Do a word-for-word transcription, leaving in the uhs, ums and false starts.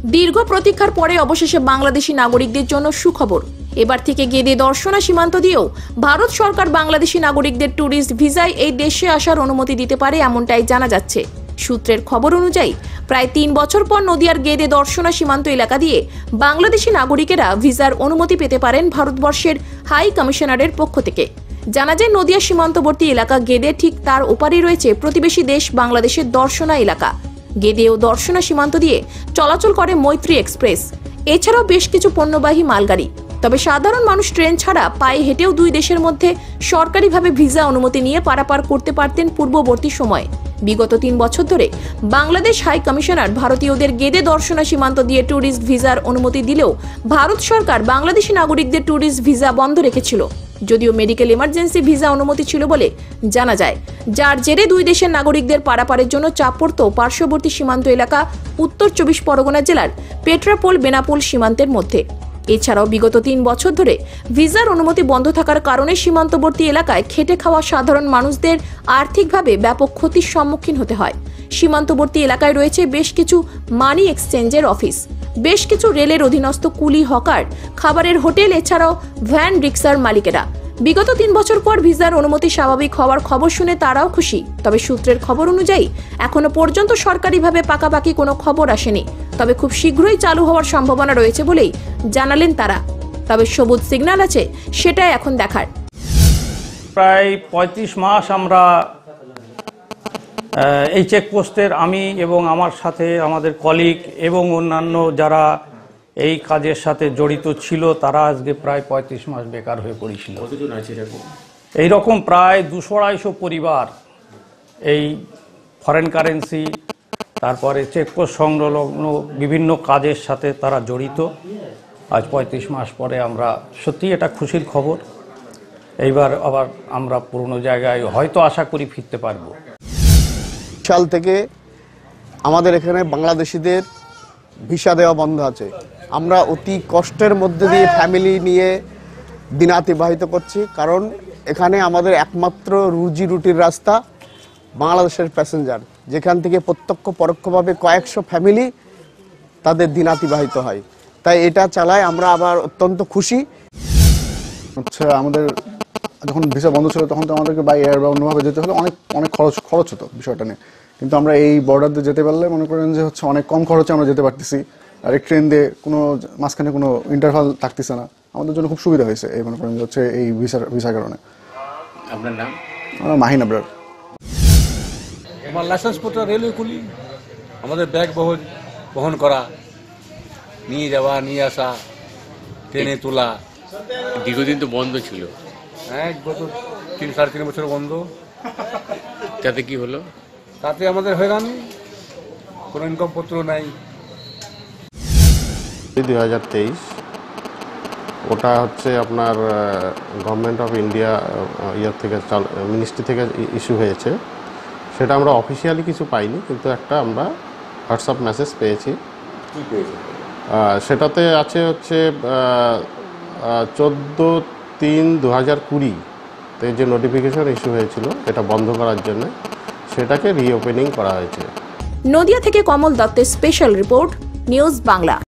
দীর্ঘ প্রতীক্ষার পরে অবশেষে বাংলাদেশি নাগরিকদের জন্য সুখবর। এবার থেকে গেদে দর্শনা সীমান্ত দিয়েও ভারত সরকার বাংলাদেশি নাগরিকদের ট্যুরিস্ট ভিসায় এই দেশে আসার অনুমতি দিতে পারে, এমনটাই জানা যাচ্ছে। সূত্রের খবর অনুযায়ী প্রায় তিন বছর পর নদিয়ার গেদে দর্শনা সীমান্ত এলাকা দিয়ে বাংলাদেশি নাগরিকেরা ভিসার অনুমতি পেতে পারেন ভারতবর্ষের হাই কমিশনারের পক্ষ থেকে। জানা যায়, নদিয়া সীমান্তবর্তী এলাকা গেদে, ঠিক তার ওপারে রয়েছে প্রতিবেশী দেশ বাংলাদেশের দর্শনা এলাকা। গেদে ও দর্শনা সীমান্ত দিয়ে চলাচল করে মৈত্রী এক্সপ্রেস, এছাড়াও বেশ কিছু পণ্যবাহী মালগাড়ি। তবে সাধারণ মানুষ ট্রেন ছাড়া পায়ে হেঁটেও দুই দেশের মধ্যে সরকারিভাবে ভিসা অনুমতি নিয়ে পারাপার করতে পারতেন পূর্ববর্তী সময়ে। বিগত তিন বছর ধরে বাংলাদেশ হাই কমিশনার ভারতীয়দের গেদে দর্শনা সীমান্ত দিয়ে ট্যুরিস্ট ভিসার অনুমতি দিলেও ভারত সরকার বাংলাদেশি নাগরিকদের ট্যুরিস্ট ভিসা বন্ধ রেখেছিল, যদিও মেডিকেল ইমার্জেন্সি ভিসা অনুমতি ছিল বলে জানা যায়, যার জেরে দুই দেশের নাগরিকদের পারাপারের জন্য চাপ পড়ত পার্শ্ববর্তী সীমান্ত এলাকা উত্তর চব্বিশ পরগনা জেলার পেট্রাপোল বেনাপোল সীমান্তের মধ্যে। এছাড়াও বিগত তিন বছর ধরে ভিসার অনুমতি বন্ধ থাকার কারণে সীমান্তবর্তী এলাকায় খেটে খাওয়া সাধারণ মানুষদের আর্থিকভাবে ব্যাপক ক্ষতির সম্মুখীন হতে হয়। সীমান্তবর্তী এলাকায় রয়েছে বেশ কিছু মানি এক্সচেঞ্জের অফিস, বেশ কিছু রেলের অধীনস্থ কুলি, হকার, খাবারের হোটেল, এছাড়াও ভ্যান রিক্সার মালিকেরা। বিগত তিন বছর পর ভিসার অনুমতি স্বাভাবিক হওয়ার খবর শুনে তারাও খুশি। তবে সূত্রের খবর অনুযায়ী এখনো পর্যন্ত সরকারিভাবে পাকাপাকি কোনো খবর আসেনি, তবে খুব শীঘ্রই চালু হওয়ার সম্ভাবনা রয়েছে বলেই জানালেন তারা। তবে সবুজ সিগন্যাল আছে, সেটাই এখন দেখার। প্রায় পঁয়ত্রিশ মাস আমরা এই চেকপোস্টের, আমি এবং আমার সাথে আমাদের কলিগ এবং অন্যান্য যারা এই কাজের সাথে জড়িত ছিল, তারা আজকে প্রায় পঁয়ত্রিশ মাস বেকার হয়ে পড়েছিল। এইরকম প্রায় দুশো আড়াইশো পরিবার এই ফরেন কারেন্সি, তারপরে চেকপোস্ট সংলগ্ন বিভিন্ন কাজের সাথে তারা জড়িত। আজ পঁয়ত্রিশ মাস পরে আমরা সত্যি এটা খুশির খবর। এইবার আবার আমরা পুরনো জায়গায় হয়তো আশা করি ফিরতে পারবো। সাল থেকে আমাদের এখানে বাংলাদেশিদের ভিসা দেওয়া বন্ধ আছে। আমরা অতি কষ্টের মধ্যে দিয়ে ফ্যামিলি নিয়ে দিন অতিবাহিত করছি, কারণ এখানে আমাদের একমাত্র রুজি রুটির রাস্তা বাংলাদেশের প্যাসেঞ্জার, যেখান থেকে প্রত্যক্ষ পরোক্ষভাবে কয়েকশো ফ্যামিলি তাদের দিন অতিবাহিত হয়। তাই এটা চালায় আমরা আবার অত্যন্ত খুশি। হচ্ছে আমাদের যখন ভিসা বন্ধ ছিল তখন তো আমাদেরকে বাই এয়ার বা অন্যভাবে যেতে হলে অনেক অনেক খরচ খরচ হতো বিষয়টা নিয়ে, কিন্তু আমরা এই বর্ডার দিয়ে যেতে পারলে মনে করেন যে হচ্ছে অনেক কম খরচে আমরা যেতে পারতেছি। আর এই ট্রেন দিয়ে কোনো মাঝখানে কোনো ইন্টারভাল থাকতেছে না, আমাদের জন্য খুব সুবিধা হয়েছে এই মনে করেন যে হচ্ছে এই ভিসার ভিসার কারণে। আপনার নাম? আমরা মাহিন আবরার। আমার লাইসেন্স পত্র রেলওয়ে কুলি, আমাদের ব্যাগ বহন বহন করা, নিয়ে যাওয়া নিয়ে আসা, ট্রেনে তোলা। দীর্ঘদিন তো বন্ধ ছিল। হ্যাঁ, গত তিন সাড়ে তিন বছর বন্ধ। তাতে কি হলো? তাতে আমাদের হয়রানি, কোনো ইনকাম পত্র নাই। দুই হাজার তেইশ ওটা হচ্ছে আপনার গভর্নমেন্ট অফ ইন্ডিয়া ইয়ার থেকে মিনিস্ট্রি থেকে ইস্যু হয়েছে। সেটা আমরা অফিসিয়ালি কিছু পাইনি, কিন্তু একটা আমরা হোয়াটসঅ্যাপ মেসেজ পেয়েছি। সেটাতে আছে হচ্ছে চোদ্দো তিন দু হাজার কুড়িতে যে নোটিফিকেশন ইস্যু হয়েছিল এটা বন্ধ করার জন্য, সেটাকে রিওপেনিং করা হয়েছে। নদিয়া থেকে কমল দত্তের স্পেশাল রিপোর্ট, নিউজ বাংলা।